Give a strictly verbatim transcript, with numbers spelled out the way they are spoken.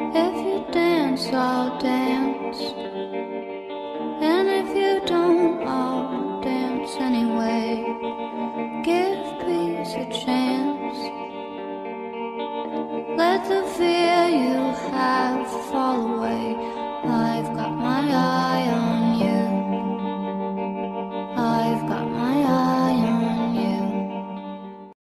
If you dance, I'll dance. And if you don't, I'll dance anyway. Give peace a chance. Let the fear you have fall away.